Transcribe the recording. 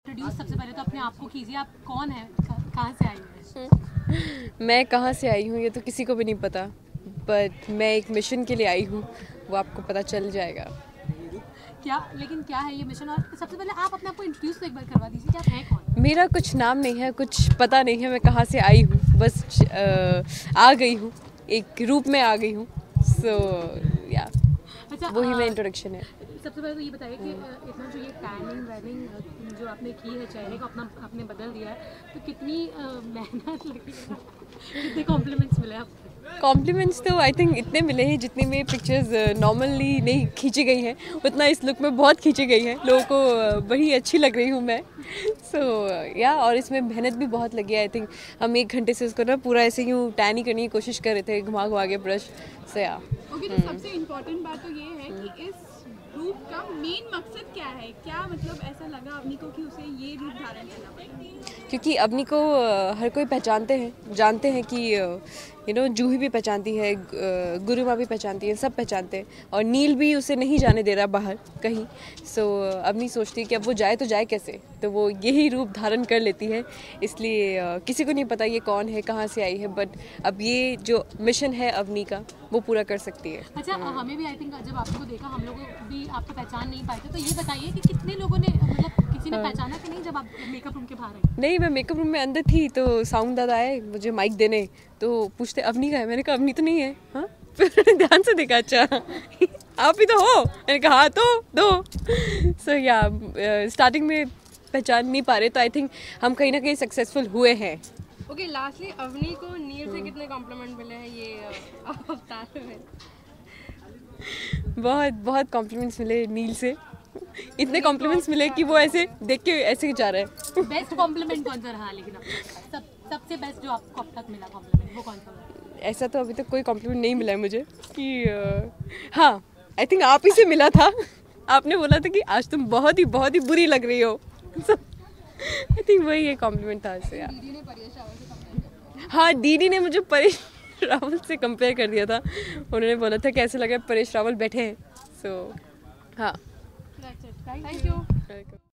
Introduce सबसे पहले तो अपने आप को कीजिए, आप कौन है, कहाँ से आई हैं? मैं कहाँ से आई हूँ ये तो किसी को भी नहीं पता, बट मैं एक मिशन के लिए आई हूँ, वो आपको पता चल जाएगा। लेकिन क्या है ये मिशन? और सबसे पहले आप अपने आप को इंट्रोड्यूस तो एक बार करवा दीजिए कि आप हैं कौन? मेरा कुछ नाम नहीं है, कुछ पता नहीं है मैं कहाँ से आई हूँ, बस आ गई हूँ, एक रूप में आ गई हूँ। सो या वही मेरा इंट्रोडक्शन है। सबसे पहले तो ये बताइए कि इतना जो ये टैनिंग वैनिंग जो आपने की है, चेहरे को अपना आपने बदल दिया है, तो कितनी मेहनत लगी है, कितने कॉम्प्लीमेंट्स मिले आपको? कॉम्प्लीमेंट्स तो आई थिंक इतने मिले हैं जितनी मेरी पिक्चर्स नॉर्मली नहीं खींची गई हैं, उतना इस लुक में बहुत खींची गई हैं। लोगों को बड़ी अच्छी लग रही हूँ मैं। सो या और इसमें मेहनत भी बहुत लगी है। आई थिंक हम 1 घंटे से उसको ना पूरा ऐसे यूँ टैन ही करने की कोशिश कर रहे थे, घुमा घुमा के ब्रश से। ओके, तो सबसे इम्पोर्टेंट बात तो ये है कि इस रूप का मेन मकसद क्या है? क्या मतलब ऐसा लगा अवनी को कि उसे ये रूप धारण करना पड़ा? क्योंकि अवनी को हर कोई पहचानते हैं, जानते हैं कि जूही भी पहचानती है, गुरुमा भी पहचानती है, सब पहचानते हैं, और नील भी उसे नहीं जाने दे रहा बाहर कहीं। सो अवनी सोचती है कि अब वो जाए तो जाए कैसे, तो वो यही रूप धारण कर लेती है। इसलिए किसी को नहीं पता ये कौन है, कहाँ से आई है, बट अब ये जो मिशन है अवनी का वो पूरा कर सकती है। अच्छा, हमें भी आई थिंक जब आपको देखा, हम लोग भी आपको पहचान नहीं पाए थे, तो ये बताइए कि कितने लोगों ने, मतलब किसी ने पहचाना कि नहीं जब आप मेकअप रूम के बाहर आई? नहीं, मैं मेकअप रूम में अंदर थी तो साउंड दादा आए मुझे माइक देने, तो पूछते अवनी का है? मैंने कहा अवनी तो नहीं है। हाँ, फिर ध्यान से देखा, अच्छा आप ही तो हो? मैंने कहा हाँ तो दो। सो या स्टार्टिंग में पहचान नहीं पा रहे, तो आई थिंक हम कहीं ना कहीं सक्सेसफुल हुए हैं। ओके, लास्टली अवनी को नील से कितने कॉम्प्लीमेंट मिले हैं ये अवतार में? बहुत बहुत कॉम्प्लीमेंट्स मिले नील से, इतने कॉम्प्लीमेंट्स मिले कि वो ऐसे देख के ऐसे ही जा रहे हैं। बेस्ट कॉम्प्लीमेंट कौन सा रहा लेकिन सबसे बेस्ट जो आपको अब तक मिला कॉम्प्लीमेंट, वो कौन सा रहा? ऐसा तो अभी तक कोई कॉम्प्लीमेंट नहीं मिला है मुझे कि हाँ, आई थिंक आप ही से मिला था। आपने बोला था कि आज तुम बहुत ही बुरी लग रही हो। आई थिंक वही एक कॉम्प्लीमेंट था ऐसे यार। दीदी ने परेश रावल से कंपेयर किया। हाँ, दीदी ने मुझे परेश रावल से कंपेयर कर दिया था। उन्होंने बोला था कैसे लगा परेश रावल बैठे हैं। सो हाँ, थैंक यू।